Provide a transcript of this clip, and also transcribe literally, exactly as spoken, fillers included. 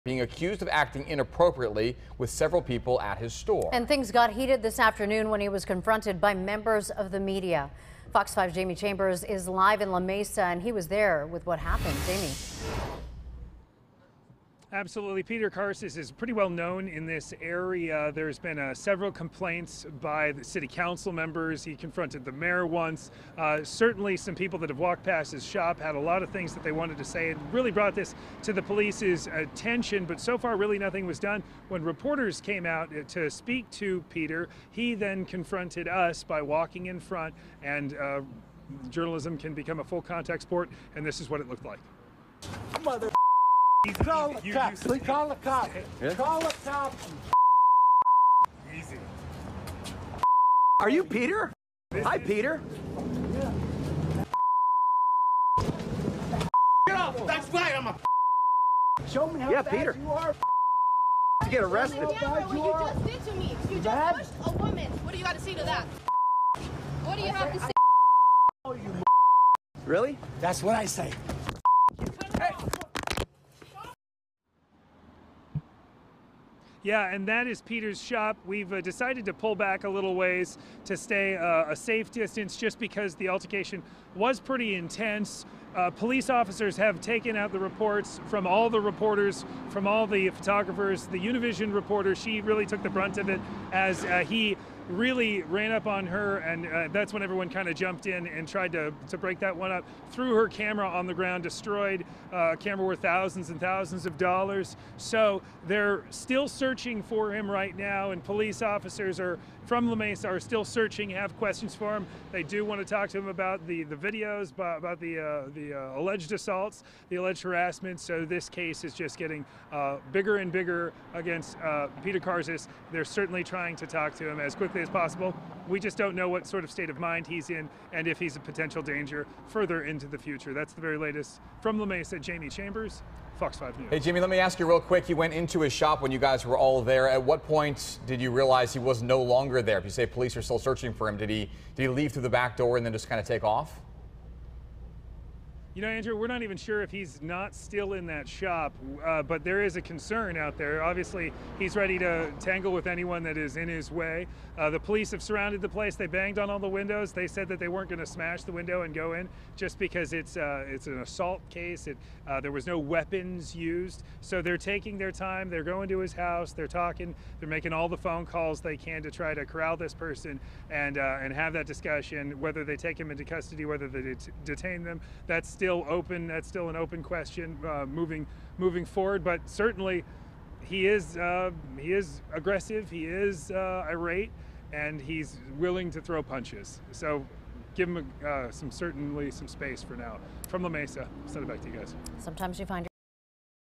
Being accused of acting inappropriately with several people at his store. And things got heated this afternoon when he was confronted by members of the media. Fox five's Jamie Chambers is live in La Mesa, and he was there with what happened. Jamie. Absolutely. Peter Karsis is pretty well known in this area. There's been uh, several complaints by the city council members. He confronted the mayor once. Uh, certainly some people that have walked past his shop had a lot of things that they wanted to say and really brought this to the police's attention, but so far really nothing was done. When reporters came out to speak to Peter, he then confronted us by walking in front, and uh, journalism can become a full contact sport, and this is what it looked like. Mother Easy, call easy. the you, cops. You, call the cops. Yeah. Call the cops. Easy. Are you Peter? This Hi, Peter. Yeah. Get off. That's right. I'm a. Show me how yeah, bad Peter. you are. You get arrested. Remember what you just did to me. You just bad? pushed a woman. What do you got to say to that? What do you have to say? Oh, you. Really? That's what I say. Hey. Yeah, and that is Peter's shop. We've uh, decided to pull back a little ways to stay uh, a safe distance just because the altercation was pretty intense. Uh, police officers have taken out the reports from all the reporters, from all the photographers. The Univision reporter, she really took the brunt of it as uh, he really ran up on her, and uh, that's when everyone kind of jumped in and tried to, to break that one up. Threw her camera on the ground, destroyed uh, a camera worth thousands and thousands of dollars. So they're still searching for him right now, and police officers are from La Mesa are still searching, have questions for him. They do want to talk to him about the, the videos, about the, uh, the uh, alleged assaults, the alleged harassment. So this case is just getting uh, bigger and bigger against uh, Peter Karsis. They're certainly trying to talk to him as quickly as possible. We just don't know what sort of state of mind he's in and if he's a potential danger further into the future. That's the very latest from La Mesa. Jamie Chambers, Fox five News. Hey, Jimmy, let me ask you real quick. You went into his shop when you guys were all there. At what point did you realize he was no longer there? If you say police are still searching for him, did he, did he leave through the back door and then just kind of take off? You know, Andrew, we're not even sure if he's not still in that shop, uh, but there is a concern out there. Obviously, he's ready to tangle with anyone that is in his way. Uh, the police have surrounded the place. They banged on all the windows. They said that they weren't going to smash the window and go in just because it's uh, it's an assault case. It, uh, there was no weapons used. So they're taking their time. They're going to his house. They're talking. They're making all the phone calls they can to try to corral this person and, uh, and have that discussion, whether they take him into custody, whether they det detain them. That's still open. That's still an open question uh, moving moving forward. But certainly, he is uh, he is aggressive. He is uh, irate, and he's willing to throw punches. So, give him uh, some certainly some space for now. From La Mesa, send it back to you guys. Sometimes you find